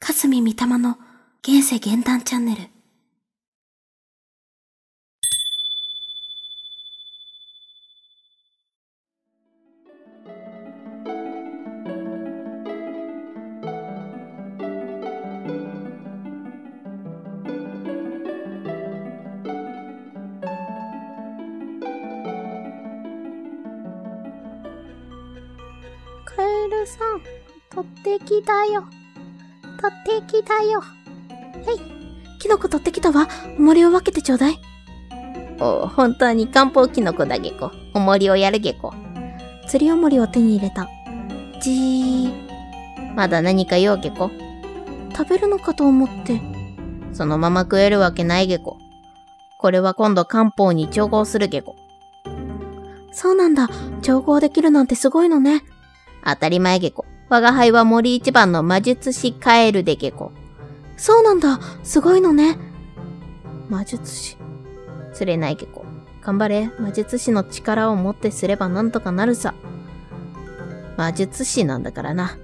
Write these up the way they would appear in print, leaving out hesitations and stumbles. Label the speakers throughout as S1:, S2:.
S1: かすみみたまの現世現段チャンネル。
S2: カエルさん、取ってきたよ。取ってきたよ。
S1: キノコ取ってきたわ。重りを分けてちょうだい。
S2: お、本当に漢方キノコだゲコ。重りをやるゲコ。
S1: 釣り重りを手に入れた。
S2: まだ何か用ゲコ。
S1: 食べるのかと思って。
S2: そのまま食えるわけないゲコ。これは今度漢方に調合するゲコ。
S1: そうなんだ。調合できるなんてすごいのね。
S2: 当たり前ゲコ。我が輩は森一番の魔術師カエルでゲコ。
S1: そうなんだ。すごいのね。魔術師。
S2: 釣れないゲコ。頑張れ。魔術師の力をもってすればなんとかなるさ。魔術師なんだからな。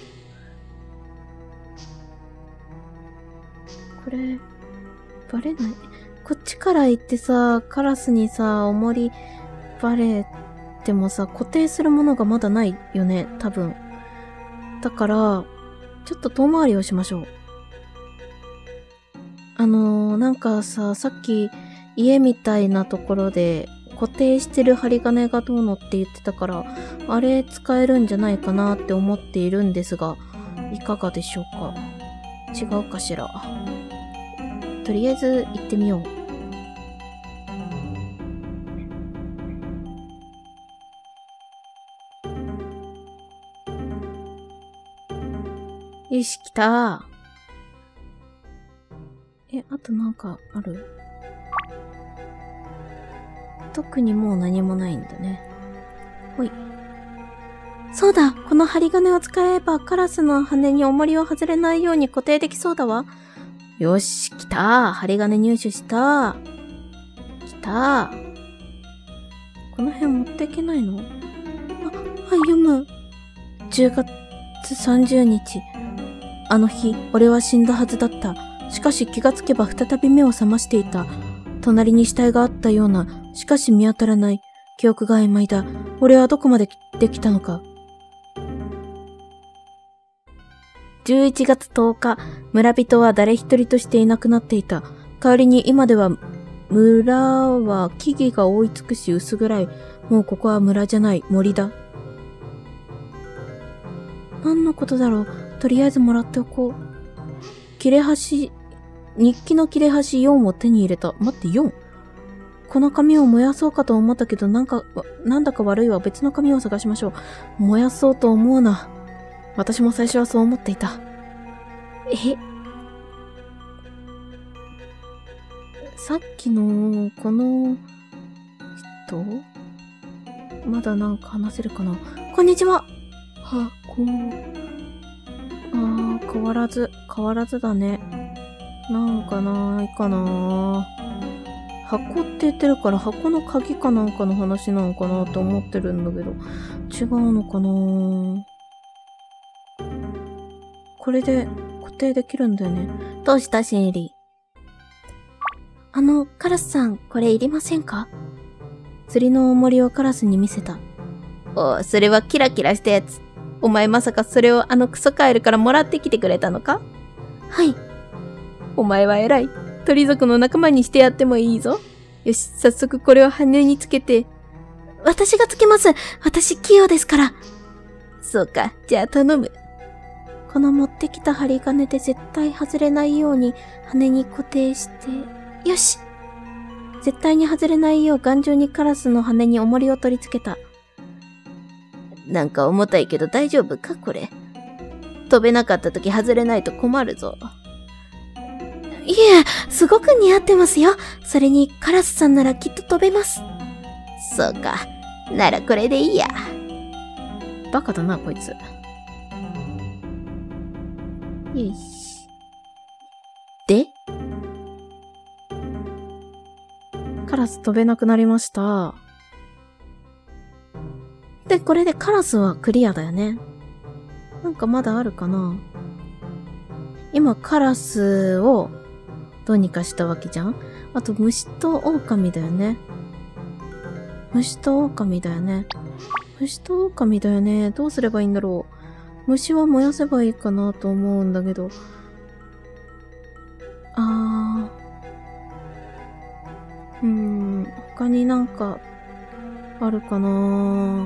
S1: これ、バレない？こっちから行ってさ、カラスにさ、重りバレてもさ、固定するものがまだないよね、多分。だから、ちょっと遠回りをしましょう。なんかさ、さっき家みたいなところで固定してる針金がどうのって言ってたから、あれ使えるんじゃないかなって思っているんですが、いかがでしょうか？違うかしら。とりあえず行ってみよう。よし、来た。あとなんかある？特にもう何もないんだね。ほい。そうだ、この針金を使えばカラスの羽に重りを外れないように固定できそうだわ。よし、来た。針金入手した。来た。この辺持っていけないの？はい、読む。10月30日。あの日、俺は死んだはずだった。しかし気がつけば再び目を覚ましていた。隣に死体があったような、しかし見当たらない。記憶が曖昧だ。俺はどこまでできたのか。11月10日、村人は誰一人としていなくなっていた。代わりに今では村は木々が覆い尽くし薄暗い。もうここは村じゃない、森だ。何のことだろう。とりあえずもらっておこう。日記の切れ端4を手に入れた。待って、4？この紙を燃やそうかと思ったけど、なんだか悪いわ。別の紙を探しましょう。燃やそうと思うな。私も最初はそう思っていた。さっきの、この人？まだなんか話せるかな？こんにちは。変わらずだね。なんかないかな。箱って言ってるから箱の鍵かなんかの話なのかなと思ってるんだけど、違うのかな。これで固定できるんだよね。どうしたシエリ？カラスさん、これいりませんか？釣りの重りをカラスに見せた。
S2: お、それはキラキラしたやつ。お前まさかそれをクソカエルからもらってきてくれたのか？
S1: はい。
S2: お前は偉い。鳥族の仲間にしてやってもいいぞ。よし、早速これを羽につけて。
S1: 私がつけます。私器用ですから。
S2: そうか、じゃあ頼む。
S1: この持ってきた針金で絶対外れないように羽に固定して、よし！絶対に外れないよう頑丈にカラスの羽に重りを取り付けた。
S2: なんか重たいけど大丈夫かこれ。飛べなかった時外れないと困るぞ。
S1: いえ、すごく似合ってますよ。それにカラスさんならきっと飛べます。
S2: そうか。ならこれでいいや。
S1: バカだな、こいつ。よし。で？カラス飛べなくなりました。で、これでカラスはクリアだよね。なんかまだあるかな？ 今カラスをどうにかしたわけじゃん。あと虫と狼だよね。虫と狼だよね。虫と狼だよね。どうすればいいんだろう。虫は燃やせばいいかなと思うんだけど。他になんかあるかな。聞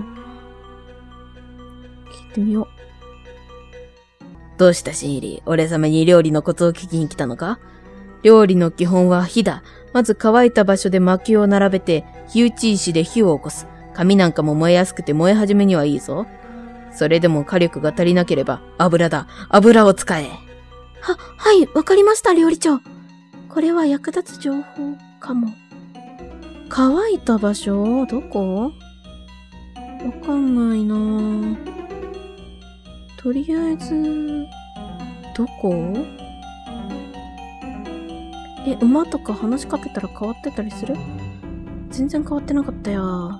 S1: いてみよう。どうしたシンイリ？俺様に料理のコツを聞きに来たのか？料理の基本は火だ。まず乾いた場所で薪を並べて、火打ち石で火を起こす。紙なんかも燃えやすくて燃え始めにはいいぞ。それでも火力が足りなければ、油だ。油を使え。はい、わかりました、料理長。これは役立つ情報かも。乾いた場所？どこ？わかんないなぁ。とりあえず、どこ？馬とか話しかけたら変わってたりする？全然変わってなかったよ。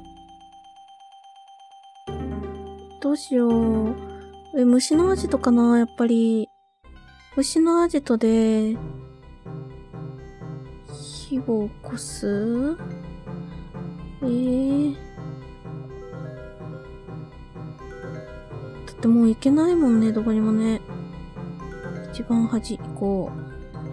S1: どうしよう。虫のアジトかな、やっぱり。虫のアジトで、火を起こす？だってもう行けないもんね、どこにもね。一番端行こう。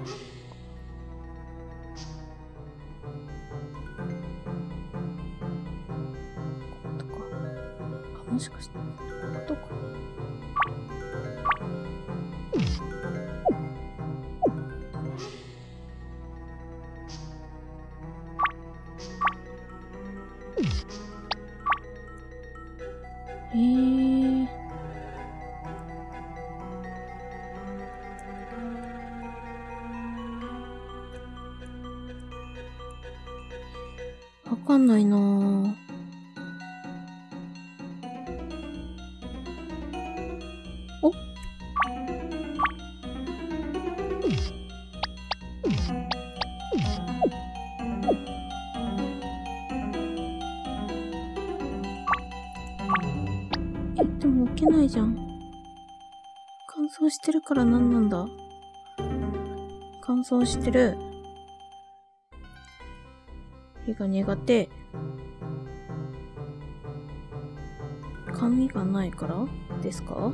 S1: もしかして、こことか。わかんないなぁ。でも起きないじゃん。乾燥してるから何なんだ？乾燥してる。火が苦手。紙がないからですか？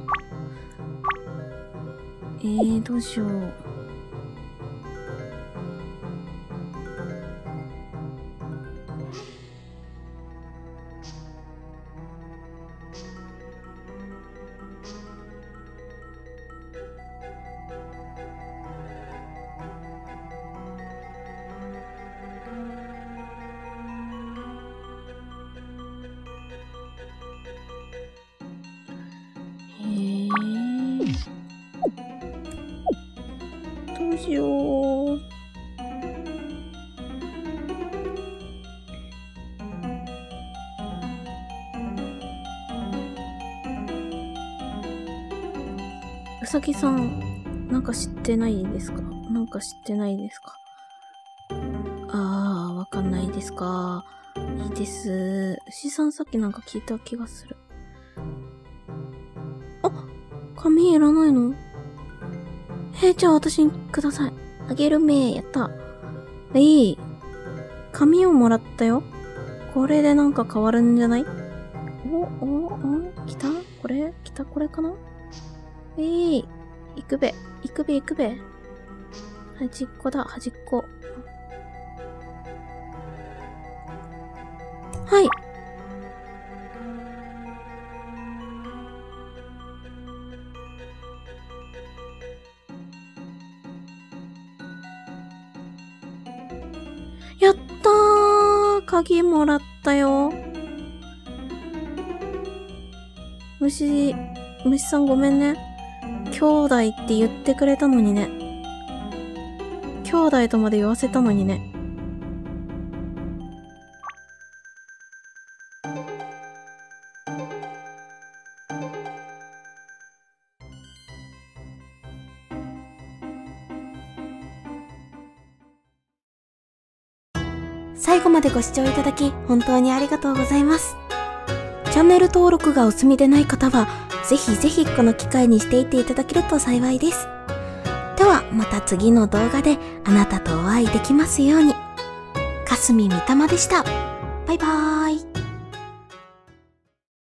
S1: どうしよう。どうしよう。うさぎさん、なんか知ってないですか？なんか知ってないですか？わかんないですか？いいです。牛さんさっきなんか聞いた気がする。紙いらないの？じゃあ私にください。あげるめー。やった。いい。紙をもらったよ。これでなんか変わるんじゃない？来た？これ？来た？これかな？行くべ。行くべ行くべ。端っこだ、端っこ。はい。やったー！鍵もらったよ。虫さんごめんね。兄弟って言ってくれたのにね。兄弟とまで言わせたのにね。最後までご視聴いただき本当にありがとうございます。チャンネル登録がお済みでない方はぜひぜひこの機会にしていっていただけると幸いです。ではまた次の動画であなたとお会いできますように。かすみみたまでした。バイバーイ。